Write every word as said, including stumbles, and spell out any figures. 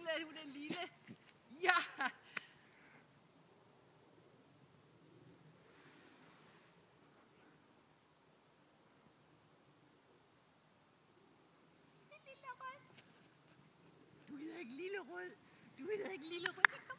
at hun er lille. Ja! Lille rød. Du hedder ikke lille rød. Du hedder ikke lille rød.